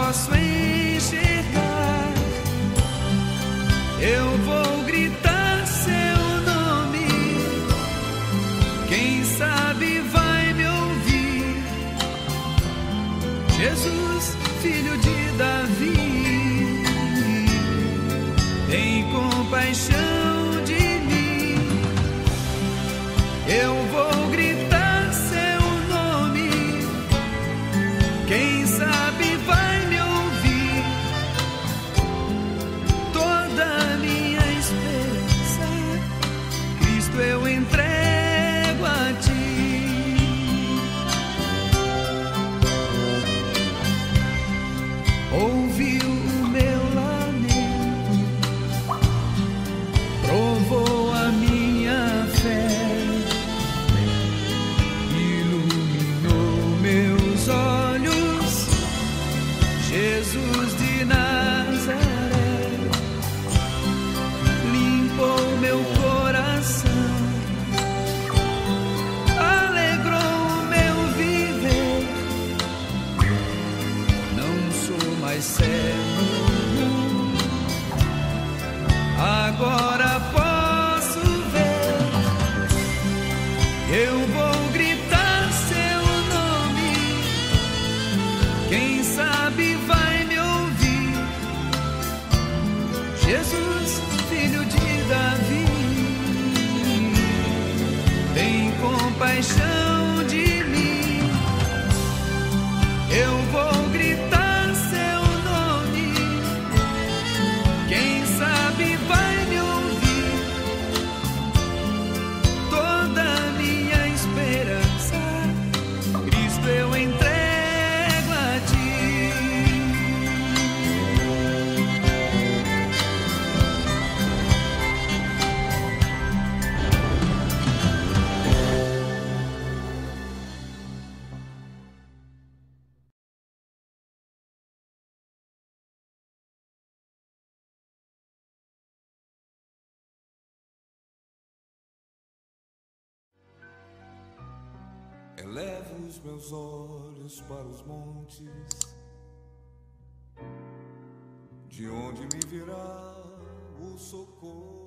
posso enxergar, eu vou gritar seu nome. Quem sabe vai me ouvir. Jesus, filho de Davi, tem compaixão de mim. Eu vou gritar seu nome. Quem sabe vai me ouvir. Toda a minha esperança, Cristo, eu entrego a ti. Ouviu o meu lamento, provou a minha fé, iluminou meus olhos, Jesus de Nazaré, limpou meu coração, alegrou o meu viver. Não sou mais cego, agora posso ver. Eu vou gritar seu nome. Quem sabe vai me ouvir. Jesus, filho de Davi, tem compaixão de mim. Eu vou gritar seu nome. Quem sabe vai me ouvir. Toda a minha esperança, Cristo, eu entrego a ti. Elevo os meus olhos para os montes, de onde me virá o socorro.